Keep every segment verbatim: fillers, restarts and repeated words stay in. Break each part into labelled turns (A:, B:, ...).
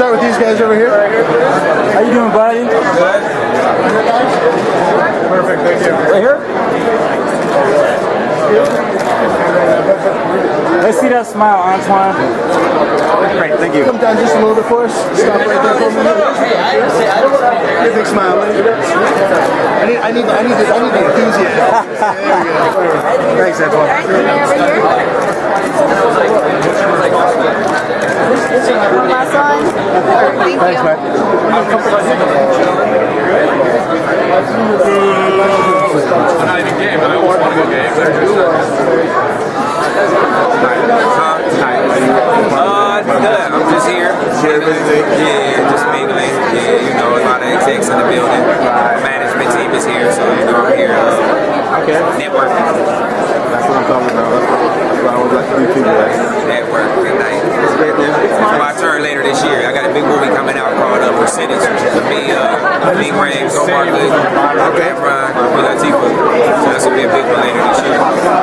A: start with these guys over here.
B: How you doing, buddy?
A: Good. Perfect, thank you.
B: Right here? Let's see that smile, Antwon. Great, thank you.
A: Come down just a little bit for us. Stop right there for a minute. Hey, big smile. I need, I need, I need, the, I need the enthusiasm. There we go. Thanks, Antwon.
C: One last one. Thank
A: Thanks,
C: you.
A: man.
D: I'm not even game, but I always want to go game.
E: Uh, good. I'm just here. Yeah, just mingling. Yeah, you know, a lot of execs in the building. Management team is here, so you know I'm here. Uh,
A: Okay.
E: Networking.
A: That's what I'm talking about. That's what I would like to do too, right?
E: Network. Good night. It's my turn later this year. I got a big movie coming out called uh, Percentage. Me, uh, Big Rings, Omar Good, Grauman, Latifah. So that's gonna be a big one later this year.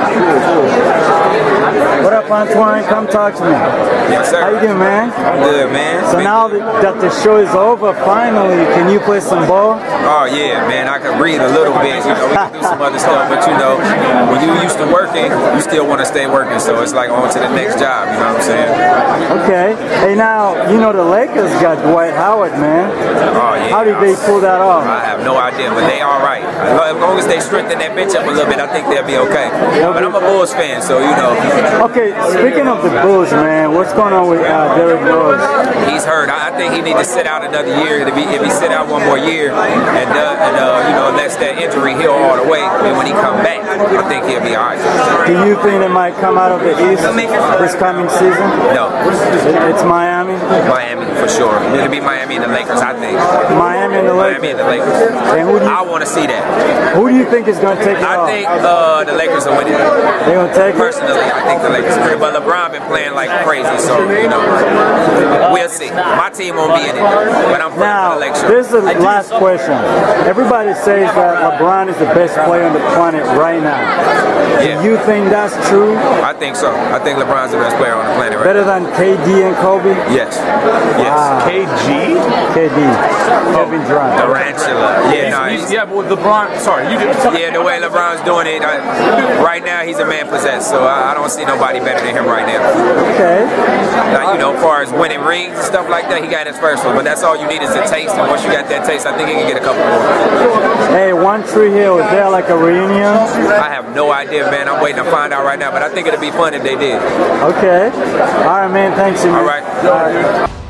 B: What up, Antwon? Come talk to me.
E: Yes, sir.
B: How you doing, man?
E: I'm good, man.
B: So now that the show is over, finally, can you play some ball?
E: Oh yeah, man, I can breathe a little bit, you know, we can do some other stuff, but you know, when you used to working, you still want to stay working, so it's like on to the next job, you know what I'm saying?
B: Okay. Hey, now, you know the Lakers got Dwight Howard, man.
E: Oh yeah.
B: How did they pull that off?
E: I have no idea, but they all right. As long as they strengthen that bench up a little bit, I think they'll be okay. But I'm a Bulls fan, so you know.
B: Okay, speaking of the Bulls, man, what's going on with uh, Derrick Rose?
E: He's hurt. I, I think he needs to sit out another year. If he, if he sit out one more year and, uh, and uh, you know, lets that injury heal all the way, then when he come back, I think he'll be all right.
B: Do you think it might come out of the East this coming season?
E: No.
B: It, it's Miami?
E: Miami, for sure. It'll be Miami and the Lakers, I think.
B: Miami and the Lakers?
E: Miami and the Lakers.
B: And who do you,
E: I want to see that.
B: Who do you think is going to take it
E: I
B: off?
E: think uh, the Lakers will win it.
B: They're going to take it?
E: Personally, I think the Lakers will. But LeBron been playing like crazy, so, you know, we'll see. My team won't be in it, but I'm playing
B: Now,
E: for the Lakers.
B: this is the last question. Everybody says that LeBron is the best player on the planet right now.
E: Yeah.
B: Do you think that's true?
E: I think so. I think LeBron's the best player on the planet right
B: Better than K D and Kobe?
E: Yes. Yes.
B: Wow.
D: K G?
B: K D. Kevin Durant.
E: Tarantula. Yeah, no, he's,
D: Yeah, but with LeBron, sorry, you did.
E: yeah, the way LeBron's doing it, I, right now he's a man possessed, so I, I don't see nobody better than him right now.
B: Okay.
E: Like, you know, as far as winning rings and stuff like that, he got his first one, but that's all you need is a taste, and once you got that taste, I think he can get a couple more.
B: Hey, One Tree Hill, is there like a reunion?
E: I have no idea, man. I'm waiting to find out right now, but I think it'd be fun if they did.
B: Okay. All right, man. Thanks.
E: All right.
B: All right.